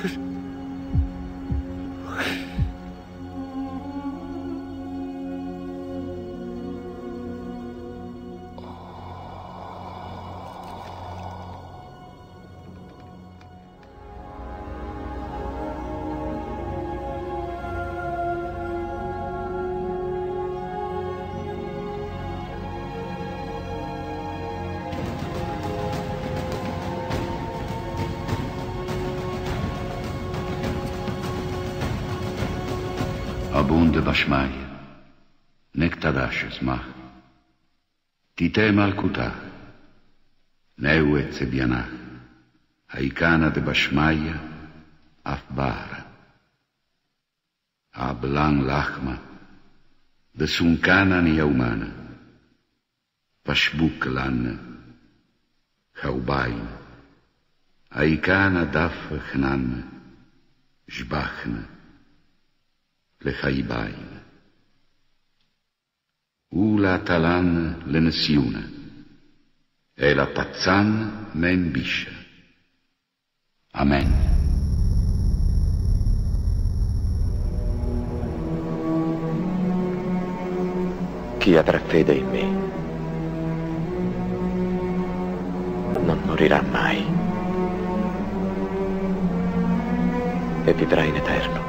Abunde Bashmaya, Nektadashes Mach, Titem al-Kutah, Neuetz Bianach, Haikana de Bashmaya, Afbara, Ablan Lachma, de Sunkana ni Yaumana, Pashbuk Lan, Chaubain, Haikana Daf Chnan, Jbachna, לחייביים. ולהטלן לנסיונה, אל הפצן מן בישה. אמן. Chi avrà fede in me non morirà mai e vivrà in eterno.